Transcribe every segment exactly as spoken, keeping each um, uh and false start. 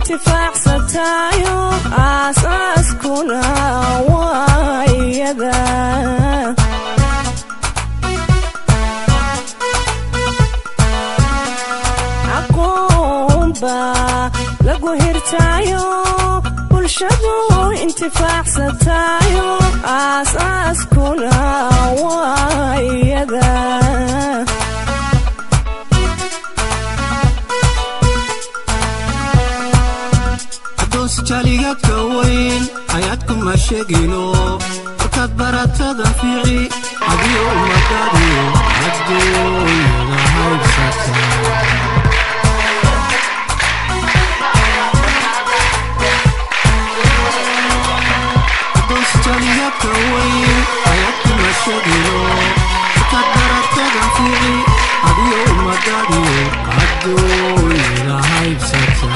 انتفاع ستايو أساس كنا وايدا عقوم با لقو هرتايو bulshadu intifaacsatayo aasaaskuna waayada hadoos jaligadka weyn hayadku ma sheegino markaad baratada fiici adiyo umadadiyo adduunyada haybsata كوين حياتي مشاغلو تقدرت تغفيري أبيو مداريو عدوي لهاي بسكتا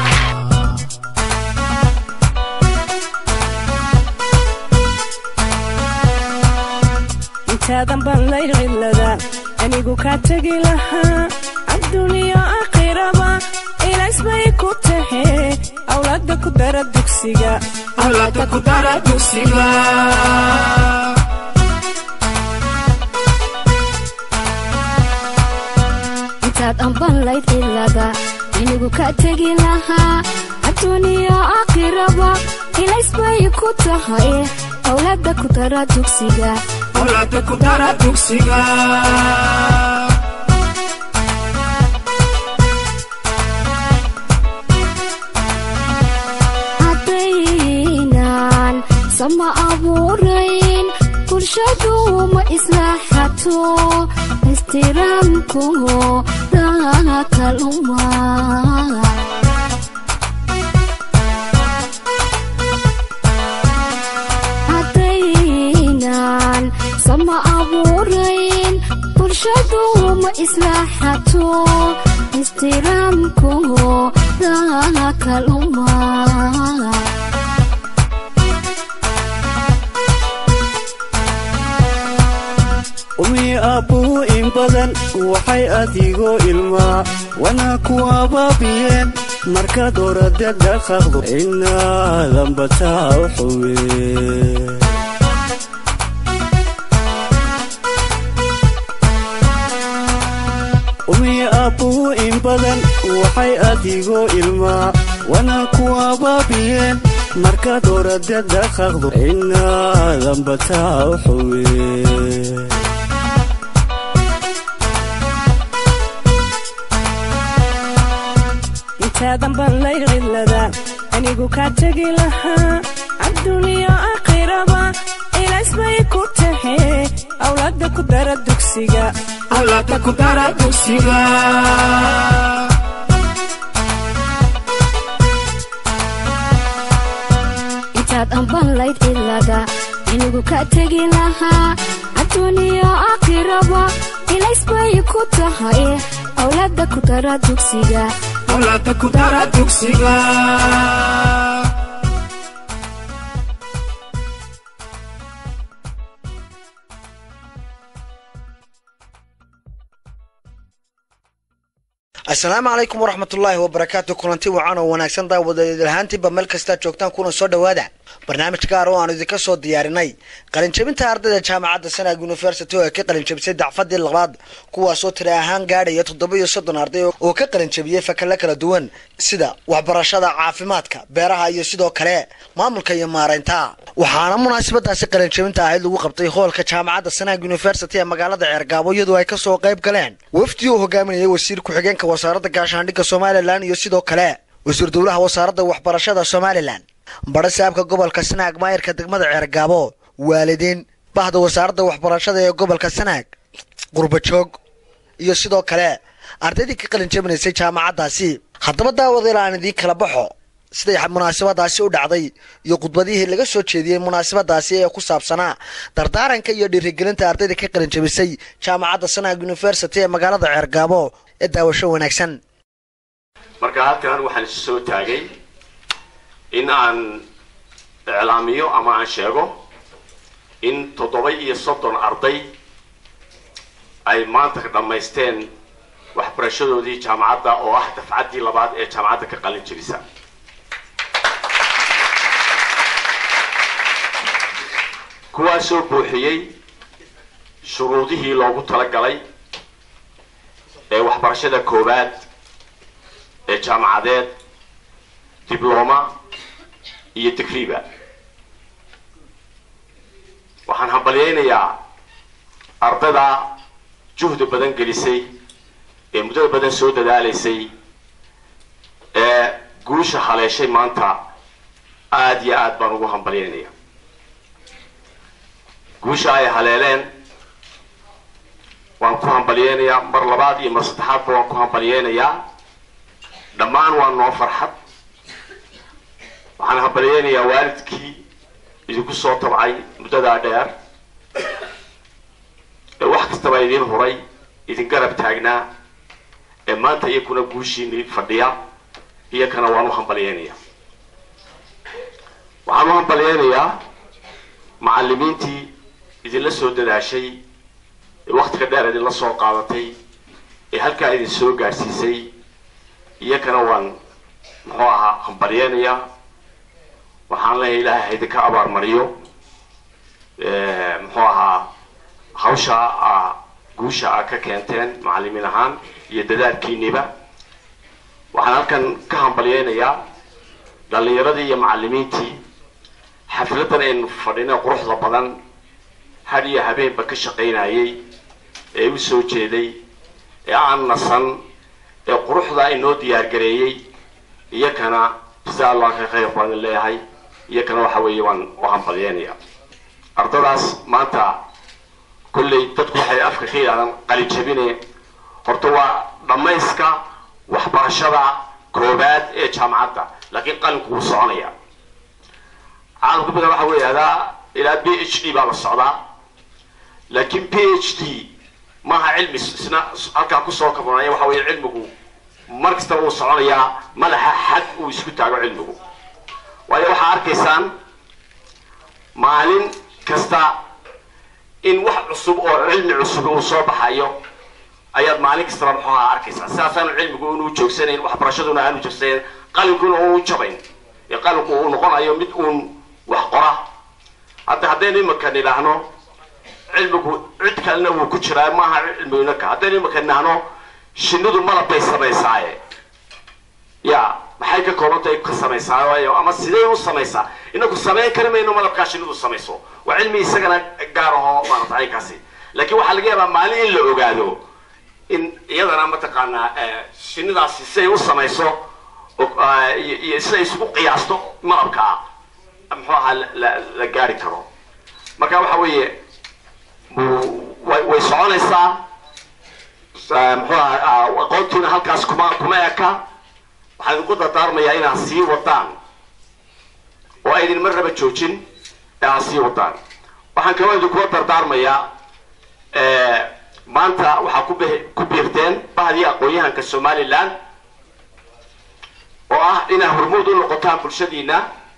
انتا ذنبا ليل غلدا أنيقو كاتقي لها الدنيا آخرة إلى اسمي كتهي أولادك دار الدكسيقا أولادك دار الدكسيقا intaad amban layd ilaga inigu ka tegi lahaa adduuniya aakhiraba ilays bay ku tahay awlaada ku dara dugsiga awlaada ku dara dugsiga haddaynan sama abuurayn bulshadu ma islaaxato استرامكو ذاك الأمة عدينان سما أبورين برشدو ما إصلاحاتو استرامكو ذاك الأمة أمي أبو إن بدن وحي أديغو إلما وانا كوا بابيين مركا دورة دادا خاخدو إنا ذنبتا وحوي أمي أبو إن بدن وحي أديغو إلما وانا كوا بابيين مركا دورة دادا خاخدو إنا ذنبتا وحوي ذنبا ليل غلدا أنيقو كاتقي لها الدنيا آخرة إلى اسمي كتهي أولادك دار الدكسيقا أولادك دار الدكسيقا intaad amban layd ilaga inigu ka tegi lahaa adduuniya aakhiraba ilays bay ku tahay awlaada ku dara dugsiga أولادك دار الدكسيقا السلام عليكم ورحمة الله وبركاته. كلنتي وعانا وناكسن دا ودلهانتي بمال كستا جوكتان كونا سو دوادا برنامج كارو aanu idinka soo diyaarinay qalin jabinta ardayda jaamacadda Sanaag University oo ka qalin jabisay dacfadii labaad kuwaas oo tira ahaan gaadhay toddoba iyo soddon arday oo ka qalin jabiyay fakala kala duwan sida waxbarashada caafimaadka beeraha iyo sidoo kale maamulka iyo maareynta waxaana munaasabadaasi qalin jabinta ahayd lagu qabtay hoolka jaamacadda Sanaag University ee magaalada Ceergaabo iyadoo ay ka soo qayb galeen wafdi uu hogaaminayay wasiir ku xigeenka wasaaradda gaashaandhigga Soomaaliland iyo sidoo kale wasiir dowlaha wasaaradda waxbarashada Soomaaliland barasaabka gobolka Sanaag maayirka degmada Ceergaabo waalidiin bahda wasaaradda waxbarashada ee gobolka Sanaag qurba joog iyo sidoo kale ardaydii ka qalin jabinaysay jaamacaddaasi haddaba daawadaylaan idin kala baxo siday munaasabadaasi u dhacday iyo khudbadihii laga soo jeediyay munaasabadaasi ee ku saabsanaa dardaaranka iyo dhiirigelinta ardayda ka qalin jabisay jaamacadda Sanaag University ee magaalada Ceergaabo ee daawasho wanaagsan marka halkan waxaan soo taagay in aan اعلاميو اما ان شيغو ان تoddoba iyo soddon arday ay maanta dhamaysteen waxbarashadoodii jaamacadda oo ah dafcadii labaad ee jaamacadda ka qalin jirisa kuwaasoo buuxiyey shuruudihii loogu talagalay ee waxbarashada koowaad ee jaamacadeed diblooma iyo digriba. waxaan hambalyaynayaa ardayda juhdi badan gelisay ee muddada badan soo dadaalaysay ee guusha haleeshay maanta aad iyo aad baan ugu hambalyaynaya. guusha ay haleeleen waan ku hambalyaynayaa mar labaad iyo mar saddexaadba waan ku hambalyaynayaa. dhammaan waa noo farxad. waxaan hambalyaynayaa waalidkii idinku soo tabcay muddadaa dheer ee wax kastaba idin huray idin garab taagnaa ee maanta iyakuna guushiini fadhiya iyakana waan u hambalyaynayaa. waxaan u hambalyaynayaa macallimiintii idinla soo dadaashay ee waktiga dheer idinla soo qaadatay ee halkaa idin soo gaadhsiisay iyakana waan muxuu ahaa hambalyaynayaa. waxaan leeyahay ilaahay ha idinka abaarmariyo muxuu ahaa hawsha guusha a ka keenteen macallimiin ahaan iyo dadaalkiiniba. waxaan halkan ka hambalyaynayaa dhallinyaradii iyo macallimiintii xafladan aynu fadhina quruxda badan had iyo habeenba ka shaqaynayay ee u soo jeeday ee aan nasan ee quruxda inoo diyaargareeyey iyakana jazaa allah ka khayr baan leeyahay. iyakana waxa weeye waan u hambalyaynayaa. ardadaas maanta kulley dadku waxay afka ka yidhahdaan qalin jabine horta waa dhammayska waxbarashada koobaad ee jaamacadda laakiin qalinku wuu soconaya. caalamka badan waxa weeye hadaa ilaa b h d baa la socdaa laakiin p h d maaha cilmi isna halkaa kusoo kabanaya. waxa weeye cilmigu mar kastaba uu soconayaa madaxa xad uu isku taago cilmigu. waayo waxaa arkaysaan maalin kasta in wax cusub oo cilmi cusub uu soo baxayo ayaad maalin kastaba muxuuha arkaysaa. sidaasaanu cilmigu inuu joogsanayn waxbarashaduna aanu joogsanayn qalinkuna uu jabayn ee qalinku uu noqonayo mid uun wax qora. hadda haddaynu imaka nidhaahno cilmigu cid kalena wuu ku jiraa maaha cilmigunaka. haddaynu imaka nidhaahno shinnidu malab bay samaysaaye ya maxay ka koobantahay ka samaysaa waayo ama sidee u samaysaa inagu samayn kari mayno malabkaa shinnidu samayso. waa cilmi isagana gaar ahoo maarata aykaasi. laakiin waxaa laga yaabaa maalin in la ogaado in iyadana mataqaanaa shinnidaasi siday u samayso iyo siday isugu qiyaasto malabkaa muxuu ahaa la gaari karo. marka waxa weeye way soconaysaa muxuu ahaa aqoontiina halkaas kuma kuma eka. waxaan idinku dardaarmayaa inaad sii wadaan oo aydin mar raba joojin ee aad sii wadaan. waxaan kaloo idinkula dardaarmayaa maanta waxaa ku ku biirteen bahdii aqoon-yahanka somaliland oo ah inaad hormuud u noqotaan bulshadiina,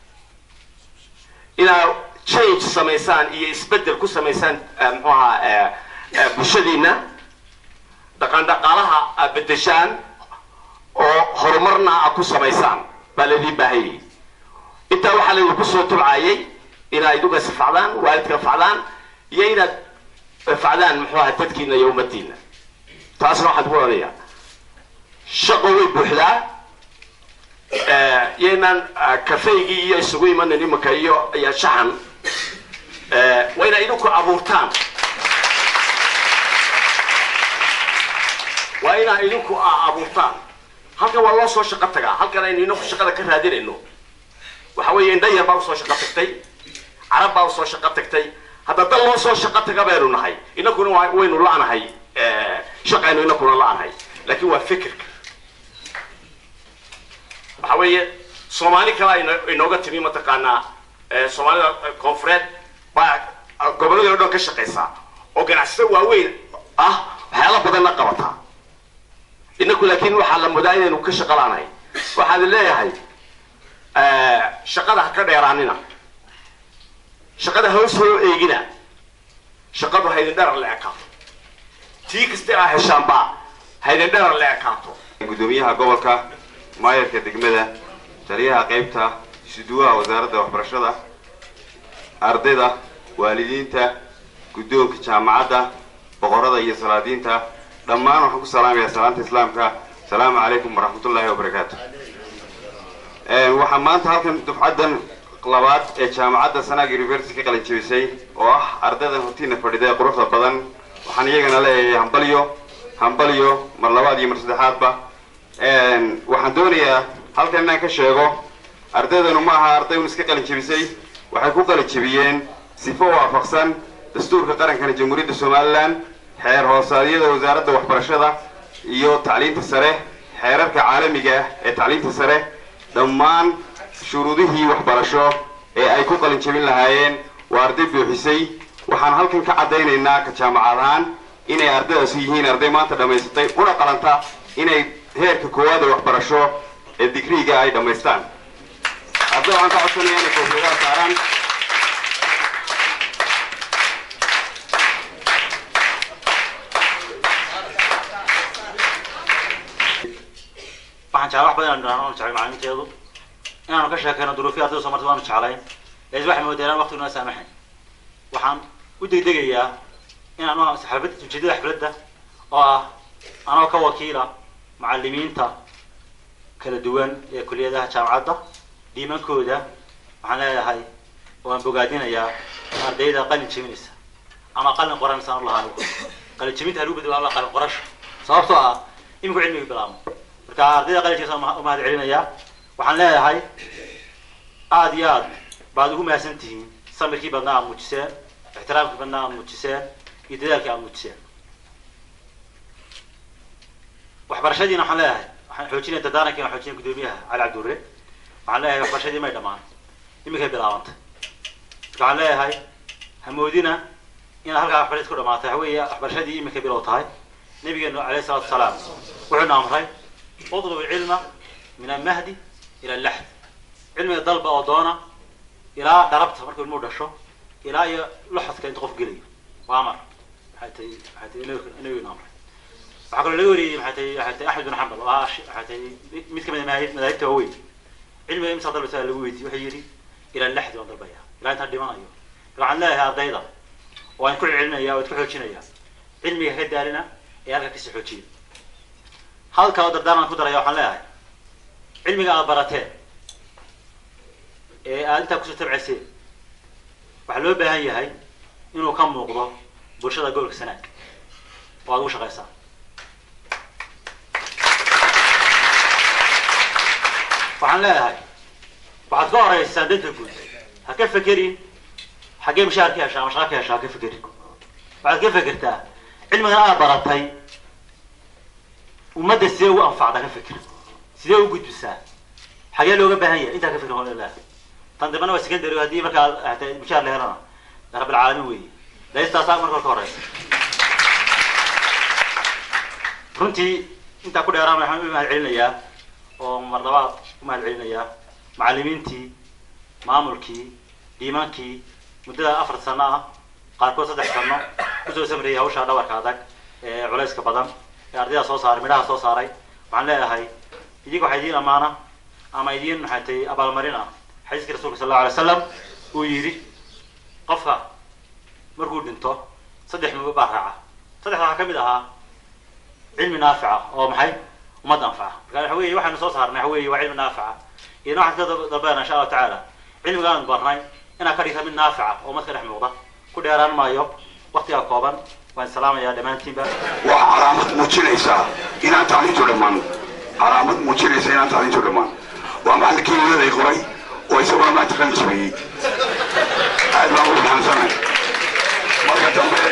inaad change samaysaan iyo isbedel ku samaysaan muxuu ahaa bulshadiina, dhaqan dhaqaalaha aad bedeshaan oo horumarna aad ku samaysaan baa laydin baahayay. intaa waxaa laydinku soo tabcayay inaad iduga safacdaan waalidka facdaan iyo inaad facdaan muxuu ahaa dadkiina iyo ummadiina. taasna waxaan ku odhanayaa shaqo way buuxdaa. yaynaan kafeygii iyo isugu imanin imika iyo iyo shaxan waa inaad idinku abuurtaan. waa inaad idinku abuurtaan. halkan waa loo soo shaqo tagaa. halkan aynu inaku shaqada ka raadinayno waxa weeye indhayar baa usoo shaqo tagtay, carab baa usoo shaqo tagtay. hadda dal loo soo shaqo taga baynu nahay inakuna waynu la-nahay shaqaynu inakuna la-nahay. laakiin waa fikirka waxa weeye soomaali kale inooga timi mataqaanaa soomaalida koonfureed baa gobolladii o dhan ka shaqaysaa oo ganacsato waaweyn ah waxyaala badanna qabataa. inaku laakiin waxaa la moodaa inaynu ka shaqo la-nahay. waxaad leeyahay shaqada ha ka dheeraanina, shaqada hoos hoo eegina, shaqadu haydin dharar la ekaato. tii kasta aa heshaanba haydin dharar la ekaato. gudoomiyaha gobolka, maayarka degmada, taliyaha qaybta, isuduwaha wasaaradda waxbarashada, ardayda waalidiinta guddoonka jaamacadda boqorada iyo salaadiinta dhammaan waxaan ku salaamayaa salaanta islaamka salaamu calaykum waraxmatullaahi wabarakaatu. waxaan maanta halkan dufcaddan labaad ee jaamacadda Sanaag University ka qalin jebisay oo ah ardayda hortiina fadhida ee quruxda badan waxaan iyagana leeyahay hambalyo hambalyo mar labaad iyo mar saddexaadba. waxaan doonayaa halkan inaan ka sheego ardaydanu ma aha arday un iska qalin jebisay, waxay ku qalin jebiyeen sifo waafaqsan dastuurka qaranka jamhuuriyadda Somaliland, xeer hoosaadyada wasaaradda waxbarashada iyo tacliinta sare, xeerarka caalamiga ah ee tacliinta sare, dhammaan shuruudihii waxbarasho ee ay ku qalin jebin lahaayeen waa arday buuxisay. waxaan halkan ka cadaynaynaa ka jaamacad ahaan inay ardaydaasi yihiin arday maanta dhammaysatay una qalanta inay heerka koowaad ee waxbarasho ee digriiga ay dhammaystaan. arday waxaan ka codsanayaa inay koofiyadaha saaraan. waxaan jeclaa wax badan inaan jeclay macalimiinteedu inaanu ka sheekayno duruufii ardayda soo martay waanu jeclayn laakiin waxay moodeen waqtigu noo saamaxayn. waxaan u degdegayaa inaan xafladda ujeedada xafladda oo ah anoo ka wakiila macalimiinta kala duwan ee kulliyadaha jaamacadda dhiimankooda waxaan leeyahay waan bogaadinayaa ardayda qalin jebinaysa ama qalin qoranaysa aan lahaan qalin jebinta halu bedelo alla qalin qorasho sababtoo ah iminku cilmiga bilaamo marka ardayda qalin jebinaysa ma mahad celinaya. waxaan leeyahay aad iyo aad baad ugu mahadsan tihiin samirkii badnaa aad muujiseen, ixtiraamkii badnaa aad muujiseen iyo dadaalkii aad muujiseen. waxbarashadiina waxaan leeyahay waxaan xoojinaya dardaarankiina waxaan xoojinaya guddoomiyaha cali cabdurre waxaan leeyahay waxbarashadii may dhammaan iminkay bilaabantay. marka waxaan leeyahay hamoodina inaad halkaa waxbarashadii ku dhamaatay waxa weeye waxbarashadii iminkay bilow tahay. nabigeenu calayhi salaatu wasalaam wuxuuna amray udlub ilcilma min almahdi ila allaxd, cilmiga dalba oo doona ilaa dharabta markuu ilmuhu dhasho ilaa iyo luxadka inta qof gelayo waa amar. waxay tahay waxay tahay nabigeenu amray. waxaa kaloo laga wariyey maxay tahay waxay tahay axmed bin xambal oo ah waxay tahay mid ka mid ah madaahibta waaweyn cilmiga imsa dalbasa lagu weydiiyey wuxuu yidhi ila allaxdi waan dalbaya ilaa intaan dhimanayo. waxaan leeyahay ardayda waan ku celcelinaya waan ku xoojinaya cilmiga ka daalina ee halka kasii xoojiya. halka oo dardaaran ku daraya waxaan leeyahay cilmiga aad barateen ee aad intaa kusoo tabcayseen waxaa loo baahan yahay inuu ka muuqdo bulshada gobolka Sanaag oo aad ugu shaqaysaan. waxaan leeyahay waxaad ka horeysaan danta guud ha ka fekerin xaggee mushaar ka heshaa ama shaqo ka heshaa ha ka fekerin. waxaad ka fekertaa cilmigan aad baratay ummadda sidee ugu anfacda ka feker, sidee u gudbisaa, xagee looga baahan yahay intaa ka fikir hoon ilaa tan dibana waa secondary haddii markaa hataa mushaar la helana رب العالمين وي لا يستطيع مرة كورس runtii inta ku dheeraan waxaan u mahad celinayaa oo marlabaad u mahad celinayaa macallimiintii maamulkii dhiimaankii muddada afar sano ah qaarkood saddex sano kusoo samreeyay hawsha dhabarka adag ee culayska badan ee ardayda soo saaray midhaha soo saaray waxaan leeyahay idiga waxay idiin amaana ama idiin maxay abaalmarin ah xadiiska rasuulka sallallahu alayhi wasallam uu yiri qofka markuu dhinto saddex mid baa raaca saddex waxa kamid ahaa علم نافع أو محي وما تنفع قال حوي واحد نصوص هرنا حوي وعلم نافع إذا واحد ضبنا إن شاء الله تعالى علم قال برناي أنا كريثة من نافعة وما تكره موضة كل يران ما يوب وقت يعقوبا والسلام يا دمان تيمبا وعلامة مجلسة إن أنت علي جلمان علامة مجلسة إن أنت علي جلمان ومالك الذي يقرأ ويسوى ما تكلم شيء هذا ما هو الحسن مركز تنبه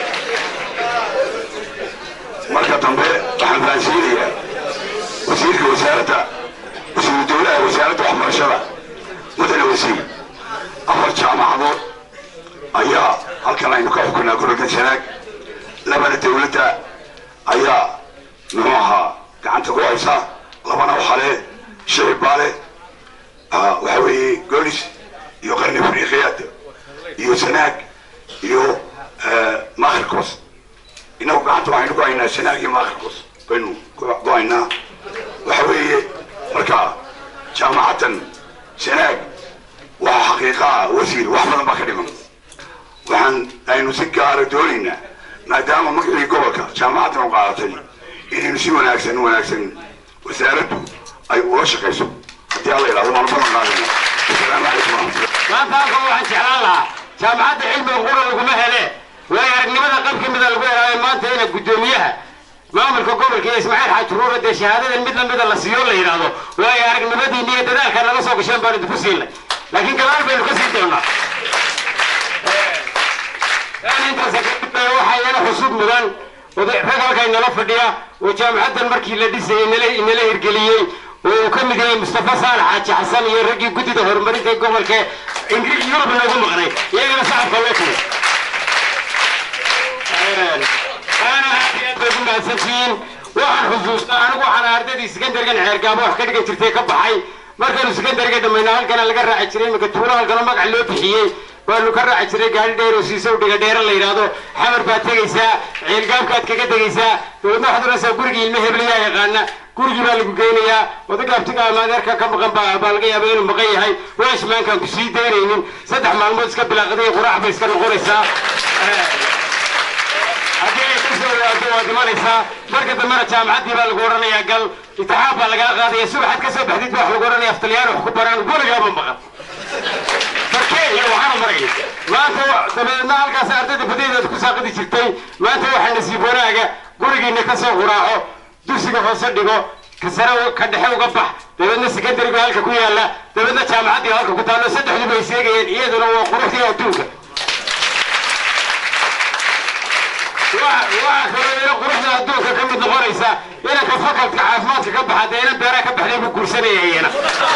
مركز تنبه waxaan fahansiinayaa wasiirka wasaaradda wasiiru dowlaha wasaaradda waxbarashada mudane wasiir afar jaamacadood ayaa halkan aynu ka xukunaa gobolka Sanaag labada dowladda ayaa muxuu ahaa gacanta ku haysa labana waxale shaybaale waxa weeye golis iyo qarni afriqiyaad iyo Sanaag iyo Maakirkos inuu gacanta waxaynu ku haynaa Sanaag iyo Maakirkos كنو كوعنا وحوي مركا جامعة سناك وحقيقة وسيل وحفظ ما كلمة وحن waxaan aynu si gaara doonaynaa maadaama magacii gobolka jaamacaddan u qaadatay inaynu si wanaagsan wanaagsan wasaaraddu ay ula shaqayso haddii alla yidhahdo waan balan qaadayna asalaamu calaykum maanta halkan waxaan jeclaan lahaa jaamacadda cilmiga qura laguma hele waayo aragnimada qayb ka mida lagu helaayo maanta ina guddoomiyaha maamulka gobolka iyo ismaaciil xaaji ruure dee shahaadadan mid lamida la siiyo la yidhaahdo waayo aragnimadiina iyo dadaalka naga soo gasheen baan idinku siinay laakiin gadaal baynu ka siin doonaa intaas waxaa iyana xusub mudan rag halkaa inala fadhiya oo jaamacaddan markii la dhisayay inala hirgeliyey oo ka mid yahay mustafa saalax xaaji xasan iyo raggii guddida horumarinta gobolka yurub noogu maqnay iyagana sacabka loo turay أنا هذه أبغى ما سفين واحد خصوص أنا واحد أردت إسكندر كان حرقة واحد كده كتير كبحي مركز إسكندر كده من هال كان لقى راعي شري مكتورة هال كان ما قالوا بحيه قالوا كان راعي شري قال دير وسيسو وده دير اللي يرادو حمر باتي جيسا عرقام كات كده جيسا ولما حضر سا كورجي المهر ليا يغنى كورجي بالجوجينيا وده كابتن ما ذكر كم كم بالجيا بينهم بقية هاي وإيش ما كان بسيط ديرين صدق معلومات سكب بلاقيه قراء بس كانوا قريسا دمانيسا marka damana jaamacadii baa lagu oranayaa gal intixaab baa laga qaadaya subaxad ka soo baxdid wax lagu oranayaa aftaliyaan wax ku baraan guriga ma maqan markee iyo waxaan maray maanta dabeedna halkaas ardayda badeeda ku saaqidi jirtay maanta waxaan nasiib wanaaga gurigiina ka soo quraaco dugsiga hoose dhigo ka sare ka dhexe uga bax dabeedna sekondariga halka ku yaala dabeedna jaamacadii halka ku taalo saddexdu bay seegayeen iyaduna waa quruxdii adduunka وأخيرا قرحنا الدوكة كم تغريسا إلى كفكر كعافمات كبح دينا بيرا كبح لي بكرسني هنا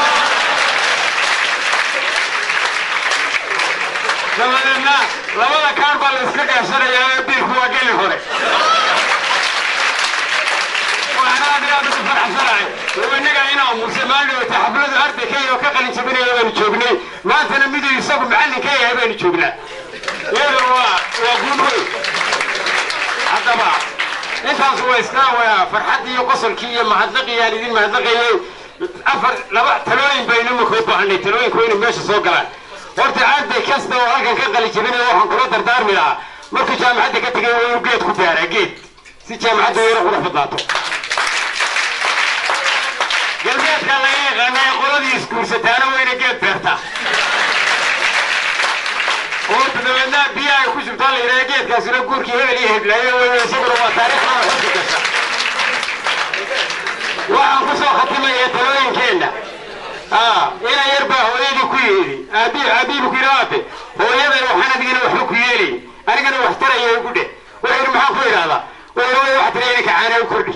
لما لنا لما كان بالإسكاك عشان يبير هو قلي هوري وأنا أدري أبدا فرح فرعي وإنك هنا مسلمان وتحفلت أرضي كي وكاقل نشبني يبين تشوبني ما تنميدو يساق معلي كي يبين تشوبنا يبين وقولوا haddaba intaas waa iska waa farxad iyo qosolkii iyo mahadnaqiyaan idin mahadnaqayay afar laba talooyin baynu ma koo baahnay talooyinku inay meesha soo galaan horta arday kasta oo halkan ka qali jabinaya waxaan kula dardaarmi lahaa markuu jaamacadda ka tegay waa inuu geed ku daaraa geed si jaamacadda yaro qurux badnaato galbeedka laga yaqaanay qoladii iskuursataana waa inay geed beertaa قلت لنا بيا يخش بطالع يراجع كاسر كور كي هبل يهب لا يسقط ما تاريخ ما يحصل وعن قصة ختمة يتلوين كنا آه إلى يربى هو يدي كويلي أبي أبي بكرابه هو يبى وحنا تجينا وحلو كويلي أنا كنا وحترى يقوله ويروح محفوظ هذا ويروح وحترى لك عنا وكردي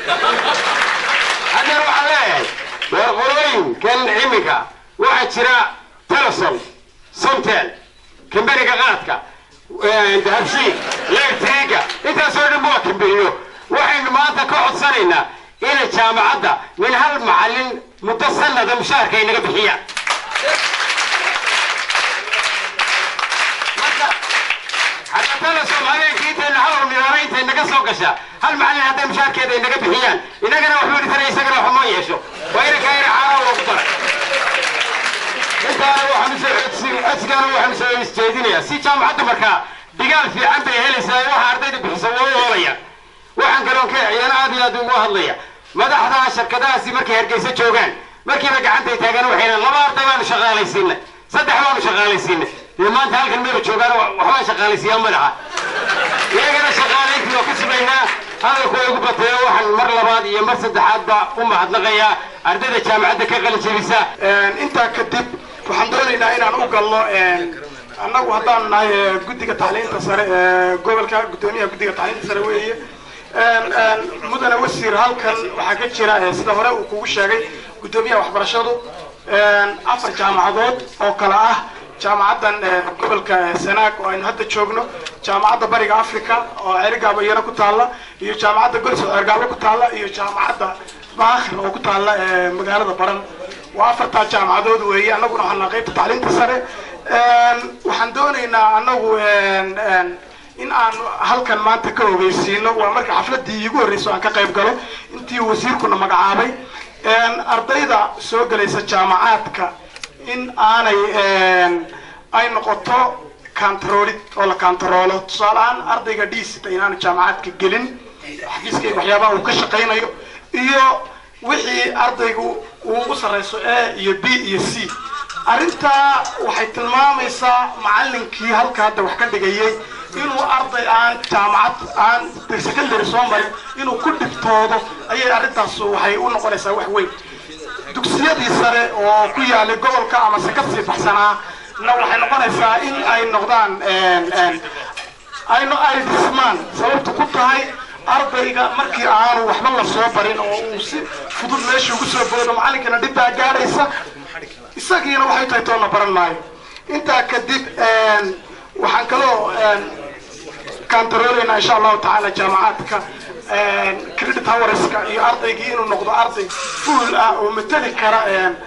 هذا روح عليه والغلوين كان عميكا واحد شراء تلصل سمتل كمبريكا غاتكا دهبشي ليكتريكا انت سوى نبوة كمبريو وحين ما انت كعد سنينا الى الجامعة من هالمعلم متصلنا ذا مشاركة انك بحيان حتى تلسوا عليك انت اللي حضروا من ورينت انك سوقشا هالمعلم هذا مشاركة انك بحيان انك انا وحولي ترى يساقنا وحما يشو وإنك ايرا عارا وقبرك انت waxaan soo asgar waxaan soo isteedinaya si jaamacadda marka digaal fiican bay helaysaa waxa ardayda bixisa way hoolaya waxaan garoon ka ciyaar aad iyo aad ugu hadlaya madaxda shirkadaasi markay hargeysa joogaan markii ay gacanta taagan waxayna laba arday baan shaqaalaysiinay saddex baan shaqaalaysiinay maanta halkan meel joogaan waxa shaqaalaysiiyaan madaxa iyagana shaqaalayntii oo ku sibayna hadalku ugu batay waxaan mar labaad iyo mar saddexaad ba u mahadnaqaya ardayda jaamacadda ka qalin jabisa inta kadib waxaan doonaynaa inaan u galno annagu haddaan nahay guddiga tacliinta sare gobolka guddoomiyaha guddiga tacliinta sare weeye mudane wasiir halkan waxaa ka jira sida hore uu kugu sheegay guddoomiyaha waxbarashadu afar jaamacadood oo kale ah jaamacaddan gobolka sanaag oo aynu hadda joogno jaamacadda bariga africa oo cergaabo iyana ku taalla iyo jaamacadda golis oo cergaabo ku taalla iyo jaamacadda baakhir oo ku taalla magaalada baran waa afartaa jaamacadood weeye annaguna waxaan qaybta tacliinta sare waxaan doonaynaa annagu in aan halkan maanta ka ogeysiino waa marka xafladii iigu horreysay aan ka qayb galo intii wasiirkuna magacaabay ardayda soo galaysa jaamacaadka in aanay ay noqoto kantaroolid oo la kantaroolo tusaalahaan ardayga dhiisita inaan jaamacadka gelin xafiiskayga waxyaabaha uu ka shaqaynayo iyo wixii ardaygu uu u sarreyso A iyo B iyo C arrintaa waxay tilmaamaysaa macallinkii halka hadda wax ka dhigayay inuu arday aan jaamacad aan secondary soo marin inuu ku dhibtoodo ayay arrintaas waxay u noqonaysaa wax weyn dugsiyadii sare oo ku yaalay gobolka ama se kasii baxsanaa na waxay noqonaysaa in ay noqdaan ayno ay dhismaan sababtu ku tahay ardayga markii aanu waxba la soo barin oo uu si fudud meesha ugu soo boodo macallinkana dhibbaa gaadhaysa isagiina waxay tahay toona baran maayo intaa kadib waxaan kaloo kantarooleyna insha allahu tacaala jaamacaadka credit hourska iyo ardaygii inuu noqdo arday fuul ah oo matali kara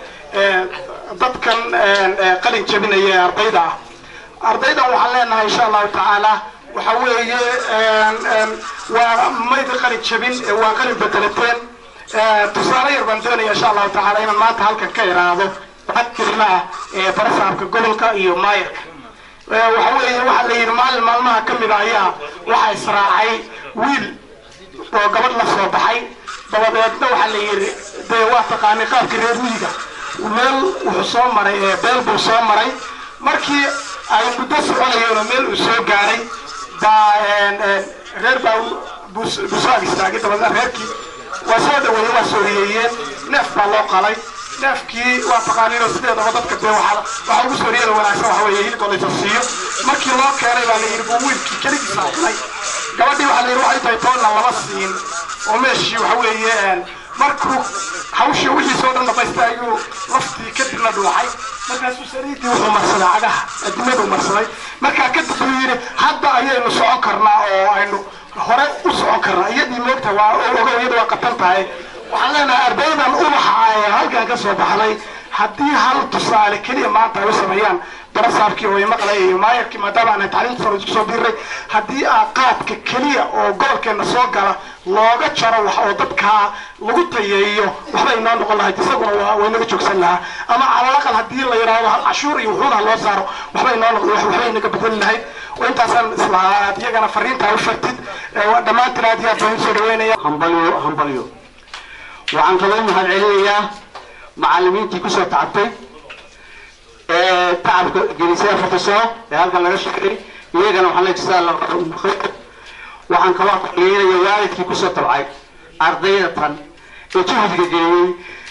dadkan qalin jabinaya ee ardayda ah ardaydan waxaan leenahay insha allahu tacaala waxa weeye waa mayda qalin jabin waa qalin bedelateen tusaale yar baan doonaya insha allahu tacaala inaan maanta halkan ka iraado waxaa kelima ah ee barasaabka gobolka iyo maayarka waxa weeye waxaa la yidhi maalin maalmaha ka mid a ayaa waxaa israacay wiil oo gabadh la soo baxay dabadeedna waxaa la yidhi dee waa taqaanay qaabka reer miyiga meel wuxuu soo maray beel buu soo maray markii ay muddo soconayeenoo meel uu soo gaaray baa reer baa buu soo ag istaagay dabadeedna reerkii waa soo dhaweeyey waa soo riyeeyeen neef baa loo qalay neefkii waa taqaaniinoo sideedaba dadka dee waxaa waxaa ugu soo riyada wanaagsan waxa weeye hilib oo laysa siiyo markii loo keenay baa la yidhi buu wiilkii keligiisa cunay gabadhii waxaa la yidhi waxay tahay toonna lama siin oo meeshii waxa weeye markuu hawshii wixiisoo dhan dhamaystay ayuu laftii kadibna dhuuxay markaasuu sariirtii wuxuu marsaday cagaha adimadu marsaday markaa kadib buu yidhi hadda ayaynu socon karnaa oo aynu hore u socon karnaa iyadii moogta waa ogo iyada waa qatan tahay waxaan leenahay ardaydan ubaxa ee halkan ka soo baxday haddii hal tusaale keliya maanta ay u sameeyaan barasaabkii oo maqlay iyo maayarkii maadaama aan tacliinta sare isku soo diray haddii qaadka keliya oo gobolkeena soo gala looga jaro wax oo dadka lagu tayeeyo waxba inoo noqon lahayd isaguna waa way naga joogsan lahaa ama calaqal haddii la yiraahdo hal cashuur iyo wuxuuna loo saaro waxba inoo noqon wax waxba inaga bedeli lahayd oo intaasaan islahaad iyagana fariinta u fartid dhammaantiin aad iyo aad baan soo dhaweynaya hambalyo hambalyo waxaan kaloo mahad celinayaa macallimiintii kusoo tacabtay ee tacabka gelisay afarta sano ee halkan laga sheegay iyagana waxaan la jisaa waxaan kaloo qiimeynaya waalidkii kusoo tabcay ardayda tan ee juhdiga geliyey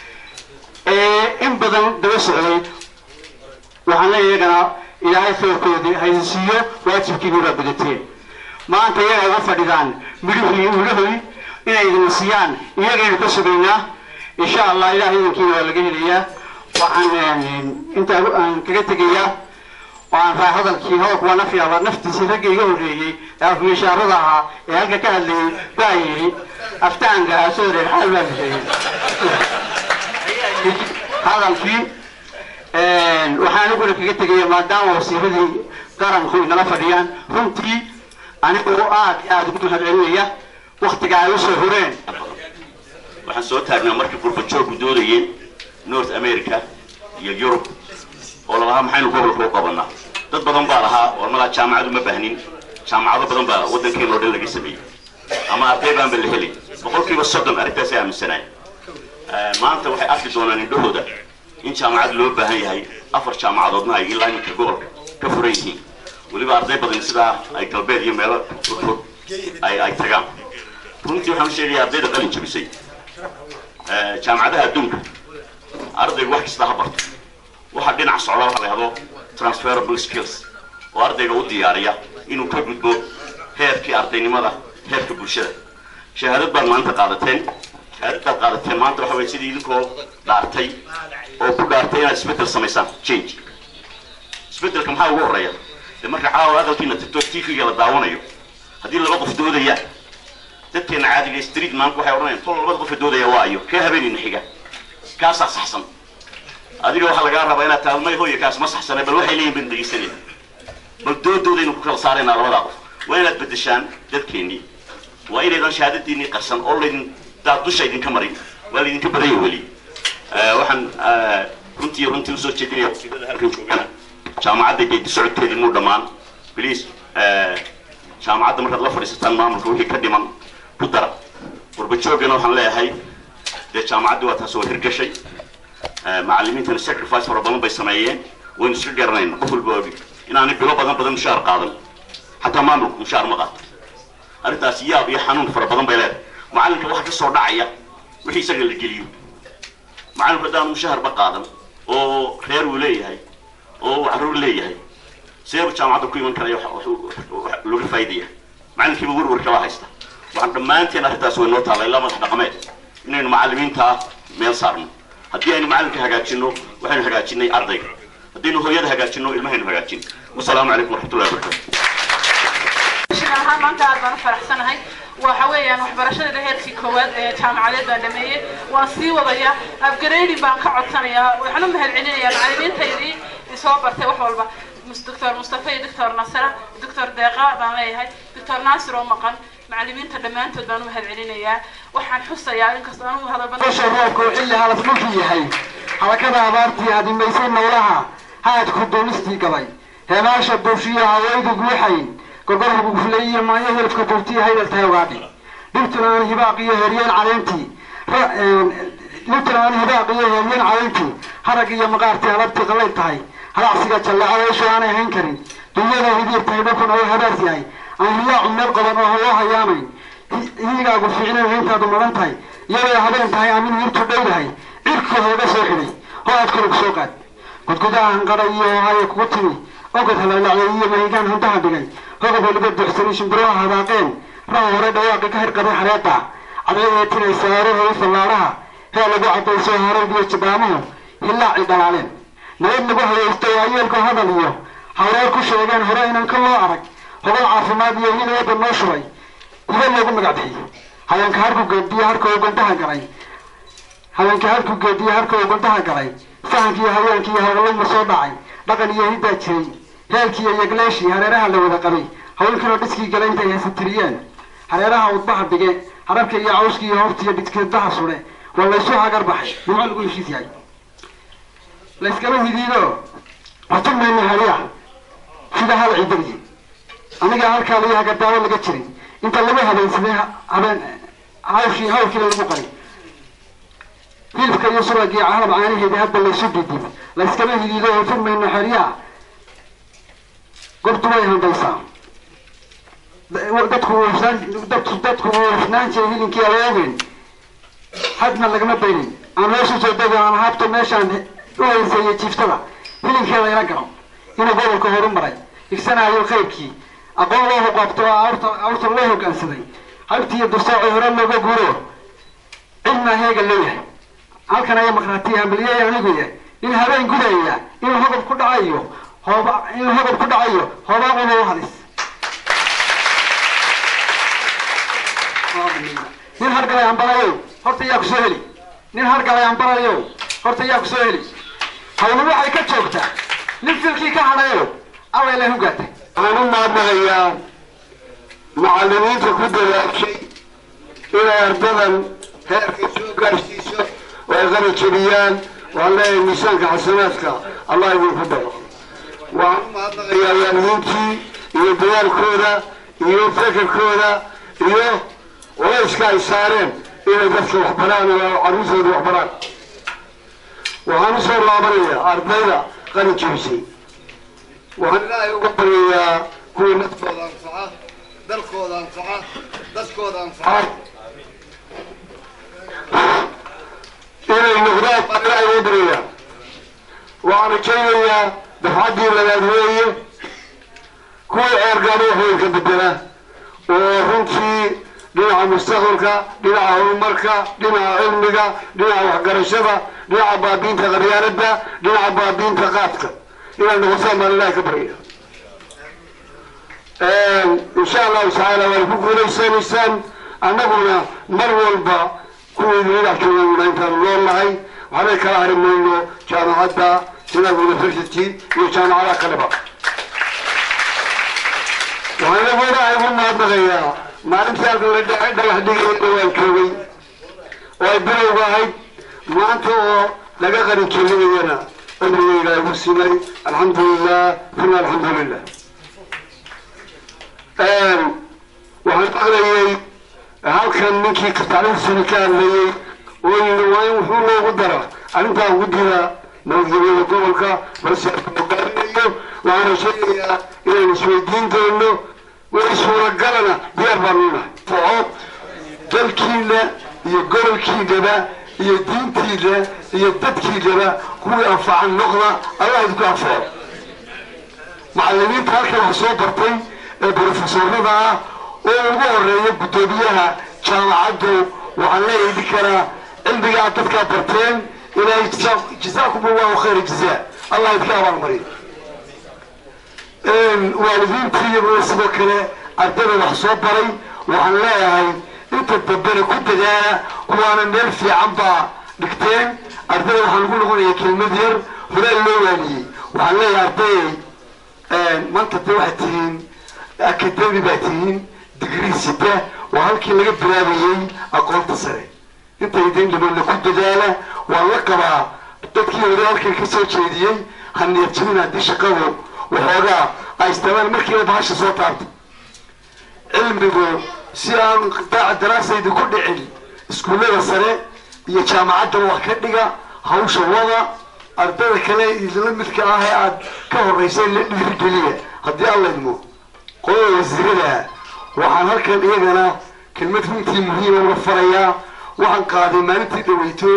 ee in badan daba socday waxaan leeyahay iyagana ilaahay khayrkoodii haysiiyo waajibkiina baa gudateen maanta iyaga uga fadhidaan midhihii midhahooyi inay idin siiyaan iyagaynu ka sugaynaa insha allah ilaah idinkiina waa laga helayaa waxaan intaa aan kaga tegayaa oo aan raa hadalkii hadalku waa naf yaaba naftiisii ragga iga horreeyey ee afmishaarada ahaa ee halka ka hadlayay baa yidhi aftaanka asoo reer xaal baa bixiyey hadalkii waxaan uguna kaga tegaya maadaama wasiiradii qaranku inala fadhiyaan runtii anigu aad iyo aad ugu mahad celinaya waktiga ay usoo horeen waxaan soo taagnaa markii qurbajoogku doodayeen north america iyo yurub oo lalahaa maxaynu gobolka u qabanaa dad badan baa lahaa oo malaa jaamacadu ma baahnin jaamacado badan baa waddankeena oo dhan laga sameeyey ama arday baanba la helay boqolkiiba soddon arrintaasi aaminsanay maanta waxay arki doonaan indhahooda in jaamacad loo baahan yahay afar jaamacadoodna ay ilaa iminka gobolka ka furan yihiin weliba arday badan sidaa ay galbeed iyo meelo fog ay ay tagaan runtii waxaan u sheegayaa ardayda qalin jabisay jaamacadaha adduunka ardaygu wax kasta ha barto waxaa dhinac socda waxa la yidhahdo transferable skills oo ardayga u diyaariya inuu ka gudbo heerkii ardaynimada heerka bulshada shahaadad baad maanta qaadateen shahaadad baad qaadateen maanta waxa weye sidii idinkoo dhaartay oo ku dhaartay inaad isbeddel samaysaan change isbeddelka maxaa ugu horreeya dee marka caawa aqalkiina tagto t v-ga la daawanayo haddii laba qof doodayaan dadkeena caadiga street maanku waxay odhanayaan tol labada qof doodaya waayo kee habeenina xiga kaasaa saxsan adiga waxaa lagaa rabaa inaad taalmay hooyo kaas ma saxsana bal waxay leeyihin baan dhegeysanayna bal dooddoodaynu ku kala saaraynaa labadaa qof waa inaad beddeshaan dadkeennii waa inaydan shahaadadiinnii qarsan oo laydin daad dusha idinka marin waa laydinka badanya weli waxaan runtii runtii usoo jeedinaya wasiirada halkan joogana jaamacadda geedi socodkeedii muu dhammaan بليز jaamacadda markaad la fadhiisataan maamulka wixii ka dhiman ku dara warbajoogana waxaan leeyahay dee jaamacaddu waa taasoo hirgashay macallimiintana sacrifice fara badan bay sameeyeen waynu isla garanayna qof walba ogi inaanay bilo badan badan mushaar qaadan xataa maamulku mushaar ma qaato arrintaas yaab iyo xanuun fara badan bay leedahay macallinka waxa ka soo dhacaya wixii isaga la geliyo macallinku haddaan mushaar ba qaadan oo reer uu leeyahay oo carruur leeyahay سير جامعة كوي من كان يح لغة فايدة معنى كيف بقول وركلا هيستا وعند ما أنت أنا هتسوي النوت على إلا ما تنقمت إنه المعلمين تا ميل صارنا هدي أنا معلم كهجاتشنو وحين هجاتشني أرضي هدي إنه هو يده هجاتشنو المهين هجاتشين والسلام عليكم ورحمة الله وبركاته. شنها ما أنت أربعة فرح سنة هاي وحوي أنا وحبرشة ده هيك كواد جامعة البندمية وصي وضيع أبجريدي بانك عطنيا وإحنا مهالعينين يا معلمين تيجي يصابر توح والبا دكتور مصطفى دكتور نصر دكتور دقاء بانغيهاي دكتور ناصر ومقن معلمين تدمان تدانو مهالعينيا وحن حصة يا إنك صانو هذا بنا شبابكم اللي على فلوسي هاي على كذا عبارتي هذه ما يصير مولها هاي تخدونستي كباي هنا شبوشية عوايد وجوحين كقرب وفلية ما يهرب كتبتي هاي التهوادي دكتور أنا هباقية هريان علينتي دكتور أنا هباقية هريان علينتي حركية مقارتي هربتي غليت هاي هلا عسيرة الله عليه شو أنا هنكري دنيا هذي بتهيبكم أو هبارتي هاي أنا لا عمر قبل ما هو هيامي هي قاعد فعلا هين تادو مرنتاي يا هذا هاي أمين يرتو دير هاي إركض هذا ساكني هو أذكرك سوقات قد كذا هنقرأيه هاي كوتني أقول هلا لا عيني ما يجان هنتها بجاي هذا هو اللي بده يحسن يشبروها هذا قين راه ورد واقع كهر قبل حريقة على يتني سعره ويصلى لها هي اللي قاعد تسوي هرب يتبامه هلا عيد علينا نريد نقول يستوي لكم هذا اليوم حوالي كل شيء كان هراء كل أرق هو العاصمة دي هنا يد النشري هذا اللي يقول مقعدي هذا كهركو قدي هركو وقنتها قري هذا كهركو قدي هركو وقنتها قري فهمتي هذا كي هذا الله مصدعي لكن يهيدا شيء هالكي يجلاشي هريرها لو ذكري هقول كنا بسكي قلنا أنت يا ستريان هريرها وطبعا بجي هربك يا عوسكي يا هفتي بتكي الضحى صورة ولا يسوها قربحي ما نقول شيء ثاني ليس كمان هديله أتم من هريا في ده هذا عددي أنا قاعد كليه قدام ولا قتري أنت اللي ما هذا يسميها هذا عايشي هاي كذا المقري في الفكر يسوع جي عرب عانيه هذا هذا اللي يسد الدين ليس كمان هديله أتم من هريا قلت ما يهندسا دتكو دتكو دتكو فنان شيء اللي كي ألاقين حدنا اللي قمت بيني أنا ليش جدّي أنا هابط ماشان وين سيء تفتلا اللي كي الله يرجعه هنا بقول كهرم براي إكسنا على الخير كي أقول الله قبضة أرت أرت الله كان سدي هبتي الدراسة هرم ما بقوله إلنا هيك اللي هل كان يوم مخناتي هم بليه يعني بيه إن هذا يقول إيه إن هذا كل عيو هو إن هذا كل عيو هو ما قوله هذس نين هرجع يا أمبرايو هرت ياك سهلي نين هرجع يا أمبرايو هرت ياك سهلي هو ما عليك تشوفته نفسك كي كهرايو أو إله هو قتة أنا ما أبغى معلمين تقدر شيء إلى أرضنا هيك سوق الشيشة ويغني كريان والله النسان كحسناتك الله يقول فضله وأنا ما أبغى يا نينتي يدير كذا يفكر كذا يو وليش كاي سارين إلى دفع وحبران وعروسة وحبران وأنا صار لابرية أرضنا غني كيسي وأنا لا يقبل يا كل نطبع أنفعه دلخود أنفعه دسكود أنفعه إلى النقطة أنا لا يقبل وأنا كيا بحدي للأدوية كل أرجانه هو كبدنا وهنتي دينا مستقبلك دينا عمرك دينا علمك دينا وحقرشبة دينا عبادين تغريانك دينا عبادين تقاتك إلى النقطة ما لا كبرية إن شاء الله تعالى والفقر ليس لسان أننا مر والبا كل ذي لحظة من أنت الله هاي وعليك الأهل منه كان عدا تنقل فرشتي وكان على قلبه وأنا ولا أيضا ما أبغى ما نمسك للدعاء ده يهديه والكوي ويبرئ واحد ما أنتوا لقى غير كلمة أنا أمري لا يمسني الحمد لله ثم الحمد لله waxaan aqrayay halkan ninkii tacliintiisana ka hadlayay oo yidhi waa in wuxuu loogu dara arrintaa ugu dira nabadgelyada gobolka balse hogaaminayo waxaana sheegayaa inaynu isweydiin doono wixii suuragalana diyaar baanu nahay foco dalkiina iyo gobolkiinaba iyo diintiina iyo dadkiinaba kuwii anfacan noqda allah idinku anfaco macallimiinta halkan wax soo bartay ee brofesorada ah oo ugu horeeya guddoomiyaha jaamacaddu waxaan leeyahay idin karaa cilmiga aad dadkaa barteen ilaahay jazaakum allahu khayra jazaa allah idinka abaalmariyo waalidiintii iyaguna sidoo kale ardayda wax soo baray waxaan leeyahay inta dambena ku dadaala kuwaana meel fiican baa dhigteen ardayda waxaan ugu noqonaya kelmad yar horaa loo waaniyey waxaan leeyahay ardayay maanta dee waxaad tihiin akademi baa tihiin digrii sita waa halkii laga bilaabayey aqoonta sare inta idin dhimanna ku dadaala waan la qabaa dadkii hore halkan ka soo jeediyey ha niyad jabin haddii shaqadu waxoogaa ay isticmaal markiiba bahasha soo taabta cilmigu si aan daraasaydu ku dhicin iskuullada sare iyo jaamacaddaba wax ka dhiga hawsha wada ardayda kale idinla midka ah ee aad ka horraysay la dhiirigeliya haddii alla idmo qolada wasiirada waxaan halkan iyagana kelmad runtii muhiima uga farayaa waxaan qaaday maalintii dhaweyto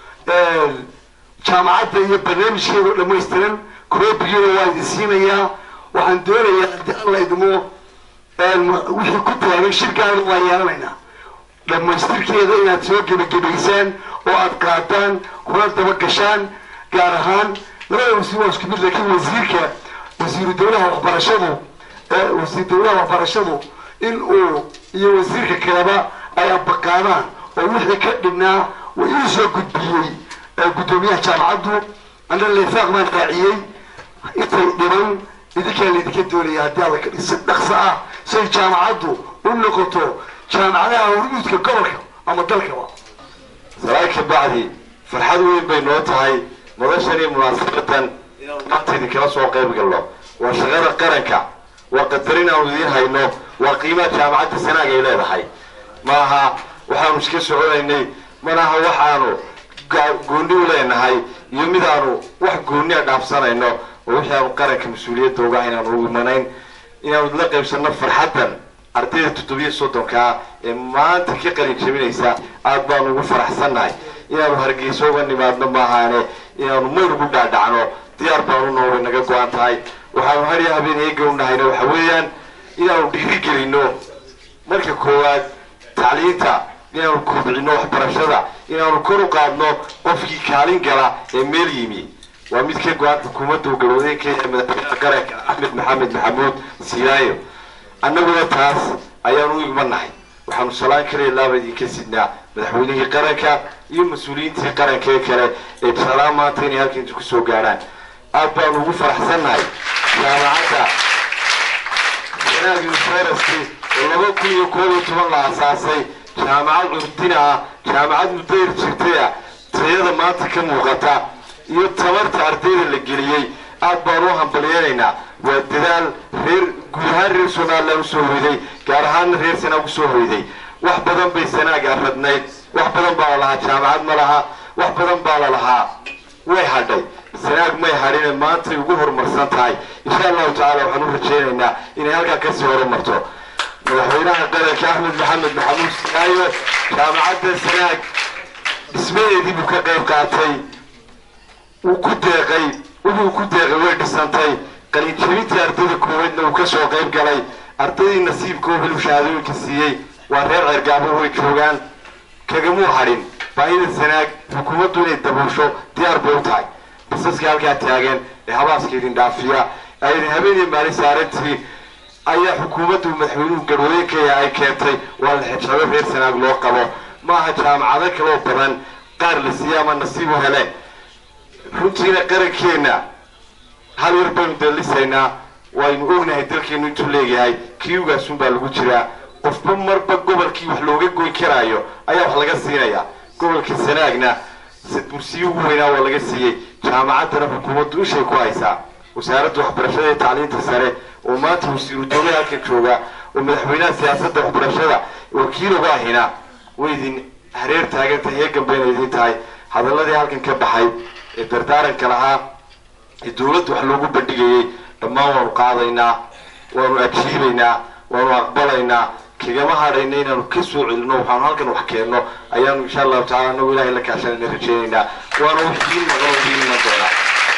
jaamacadda iyo barnaamijkeeda dhammaystiran koroobigeeda waa idin siinayaa waxaan doonayaa haddii alla idmo wixii ku taagan shirkaana waa yeelanaynaa dhammaystirkeeda inaad soo gebagabaysaan oo aad qaadaan kuna daba gashaan gaar ahaan labada wasiir waa isku mid laakiin wasiirka wasiiru dowlaha waxbarashadu wasiir dowlaha waxbarashadu in uu iyo wasiirka kaleba ay abaqaadaan oo wixii ka dhibnaa way ii soo gudbiyey guddoomiyaha jaamacaddu ana leefaaq baan raaciyey intay dhiban idinkaa laydinka doonaya haddii alla ka dhisi dhaqso ah say jaamacaddu u noqoto jaamacadaha hormuudka gobolka ama dalkaba salaad ka bacdi farxad weyn bay noo tahay madashan iyo munaasabatan inaanu maanta idinkala soo qayb galno waa shaqada qaranka waa qadarin aanu idiin hayno waa qiimaha jaamacadda sanaag ay leedahay maaha waxaanu iska soconaynay manaha waxaanu goonni u leenahay iyo midaanu wax goonnia dhaafsanayno oo wixii aanu qaranka mas-uuliyadda uga inaanu u imanayn inaanu la qaybsanno farxaddan ardayda toddobiyo soddonkaa ee maanta ka qalin jabinaysa aad baanu ugu faraxsannahay inaanu hargeyso uga nimaadno maahaane inaanu mayr ugu dhaadhacno diyaar baanu nooga naga go-an tahay waxaanu harya habeen eega u nahayna waxa weeyaan inaanu dhiirigelinno marka koowaad tacliinta inaanu kobcino waxbarashada inaanu kor u qaadno qofkii kaalin gala ee meel yimi waa mid ka go-an xukuumadda u galowday kenya madaxweynaha qaranka axmed maxamed maxamuud siiraayo annaguna taas ayaanu u igmanahay waxaanu salaan kale laaba idinka sidnaa madaxweynihii qaranka iyo mas-uuliyiintii qaranka ee kale ee jeclaa maanta inay halkan ku soo gaadhaan aad baanu ugu faraxsannahay jaamacadda sanaag university oo laba kun iyo koob iyo toban la asaasay jaamacad curdina ah jaamacad mudayr jirtay ah tayada maanta ka muuqata iyo tabarta ardayda la geliyey aad baanu u hambalyeelaynaa waa dadaal reer guud ahaan reer somaliland usoo hoyday gaar ahaanna reer sanaag usoo hoyday wax badan bay sanaag arradnayd wax badan baa la lahaa jaamacad ma laha wax badan baa la lahaa way hadhay sanaag may hadhine maantay ugu horumarsan tahay insha allahu tacaala waxaan u rajaynaynaa inay halkaa kasii horumarto madaxweynaha qaranka axmed maxamed maxamuud siiraayo jaamacadda sanaag dhismadeedii buu ka qayb qaatay wuu ku deeqay wuxuu ku deeqay way dhisantay qalinjabintii ardayda koowaadna uu kasoo qayb galay ardaydii nasiibkoo helu shahaadooyinka siiyey waa reer ceergaabo way joogaan kagamuu hadhin baahida sanaag xukuumaddu inay dabuusho diyaar bay u tahay basaska halkaa taagan ee habaaska idin dhaafiya aydin habeenii maalin saarantii ayaa xukuumaddu madaxweynuhu garwadeenkaya ay keentay waa la xijabo reer sanaag loo qabo maaha jaamacado kaloo badan qaar la siiya ama nasiib u heleen runtiina qarankeenna hal yar baynu dalisaynaa waynu ognahay dalkeenu intuu leeyahay kiyugaasun baa lagu jiraa qofba marba gobolkii wax looga goyn karaayo ayaa wax laga siinayaa gobolka sanaagna bursiyo ugu weynaa waa laga siiyey jaamacaddana xukuumaddu ishay ku haysaa wasaaradda waxbarashada ee tacliinta sare oo maanta wasiiru dowlaha halkan jooga ومدحوينها سياسة وحبرشدة وكيلو باهنا ويدين هرير تاجن تهيجن بين يدين تاي هذا الذي هالكن كبحي الدردار كلها الدولة وحلوقه بدقي لما هو قاضينا ونأكشيبنا ونقبلنا كجماعة هرينينا نكسو علنا وحنالكن وحكينا أيام إن شاء الله تعالى نقول إلى لك عشان نرجعنا ونوحين مغلوبين من الدولة.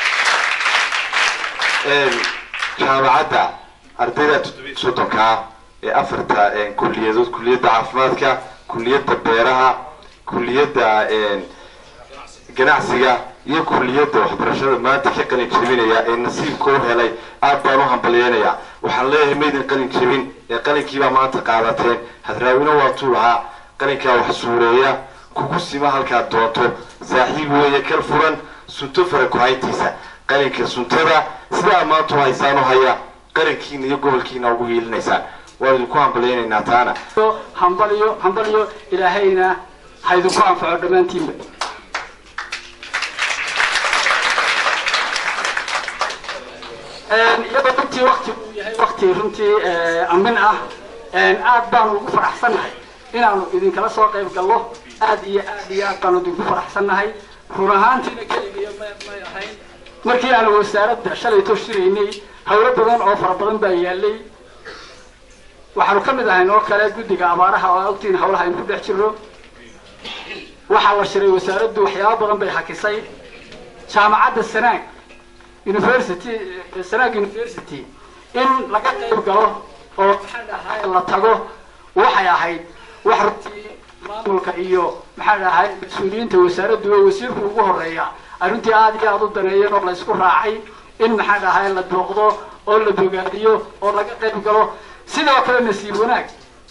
جامعة أردنا تدرسوتك أفرتا كلية كلية عفماتك كلية بيرها كلية جناحسية iyo kulliyada waxbarashada maanta ka qalin jabinaya ee nasiibkooda helay aad baan u hambalyeynaya waxaan leeyahay meedan qalin jabin ee qalinkiiba maanta qaadateen hadraawina waa tuulaha qalinka wax suureeya kugu sima halka doonto saaxiib weeye kal furan sunto farako haytiisa qalinka suntada sida maanta haysaano haya qalinkiina iyo gobolkiina ugu yeelinaysa waa idinku hambalyeynayna taana hambaliyo hambaliyo ilaahayna haydu ku anfaco dhamaantiinba iyadoo runtii waqti uu yahay waqti runtii amin ah aad baan ugu faraxsanahay inaanu idinkala soo qayb galno aad iyo aad iyo aad baan ugu faraxsanahay run ahaantiina keliya ma ahayn markii aan wasaaradda shalay toshiraynay hawlo badan oo fara badan baa yaalay waxaanu ka mid ahayn oo kale guddiga abaaraha oo ogtiin hawlaha in ku dhex jiro waxaa la shiray wasaaraddu waxyaabo badan bay hakisay jaamacadda sanaag university Sanaag University in laga qayb galo oo maxaa dhahay la tago waxay ahayd wax runtii maamulka iyo maxaa dhahay mas'uuliyiinta wasaaraddu oo wasiirku ugu horeeya arrintii aad iyo aad u daneeyeen oo la isku raacay in maxaa dhahay la booqdo oo la bogaadiyo oo laga qayb galo sidoo kale nasiib wanaag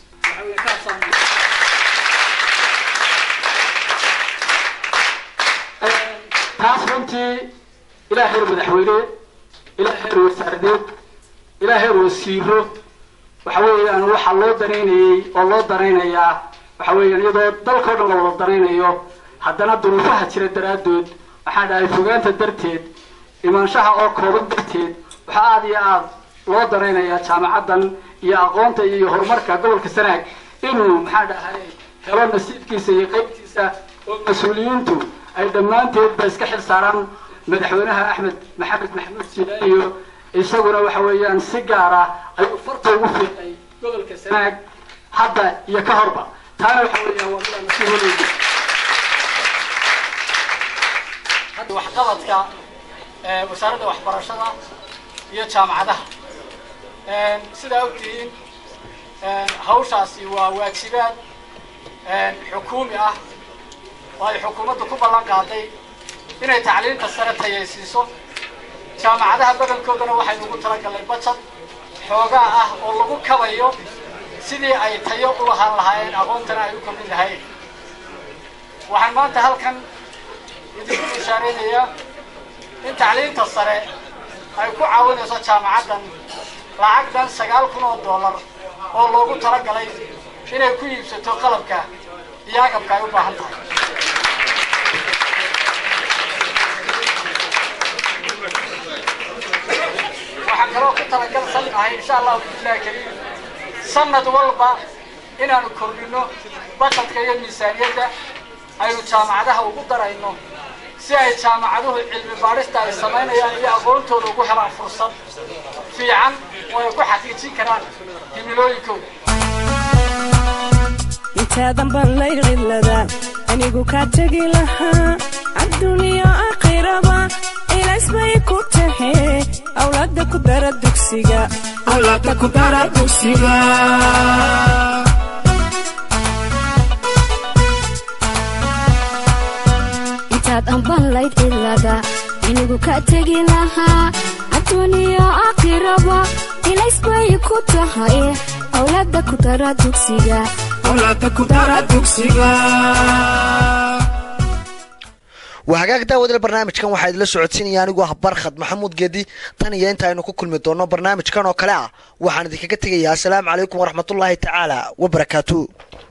taas runtii إلى خير مدحوينه إلى خير وساردين إلى خير وسيره وحوي أنا وح الله دريني الله دريني يا وحوي يعني إذا ضل كل الله دريني يو حدنا الظروفها تشيل الدرادود وحدا يفوقان تدرتيد إيمان شها أو كوب درتيد وحاد يا الله دريني يا جامعة يا قومت يا هرمرك قبل كسرك إنه محدا هاي كلام نسيت كيسة قيب كيسة ومسؤولينتو أي دمانتي بس كحل صارن مدحونها أحمد محمد محمود سيلايو يسوونه وحويان سيجارة أي فرط وفي أي قبل كسناك حتى يكهربا تانا وحويان والله نسيه لي هذا وحقبتك وسارده وحبرشده iyo jaamacadaha een sida ogtiin een hawshaasi waa waajibaad een xukuumi ah oo ay xukuumaddu ku ballan qaaday inay tacliinta sare tayaysiiso jaamacadaha badankoodana waxay ugu talagalay budget xoogaa ah oo lagu kabayo sidii ay tayo u lahaan lahaayeen aqoontana ay u kordhin lahaayeen waxaan maanta halkan idinku ishaareynaya in tacliinta sare ay ku caawinayso jaamacaddan lacag dhan sagaal kun oo dollar oo loogu talagalay inay ku iibsato qalabka iyo agabka ay u baahan tahay waxaan kaloo ku talagalsan ahay insha allahu billahi kariim sanad walba inaanu kordhino budgetka iyo miisaaniyadda aynu jaamacadaha ugu darayno si ay jaamacaduhu cilmi baarista ay samaynayaan iyo aqoontooda ugu helaan fursad fiican oo ay ku xaqiijin karaan himilooyinkooda intaadan baan la iqilada anigu ka tagi lahaa adduuniya aakhiraba ilaasbay ku tahay awlaada ku dara dugsiga awlaada ku dara dugsiga intaad baan la iqilada anigu ka tagi lahaa adduuniya aakhiraba ilaasbay ku tahay awlaada ku dara dugsiga awlaada ku dara dugsiga وهاجاك داود البرنامج كان واحد لسه عدسيني يعني جوه برخد محمود جدي تاني أنت إنه كل مدونة برنامج كانوا كلاء وحنا ذيك كتير يا السلام عليكم ورحمة الله تعالى وبركاته.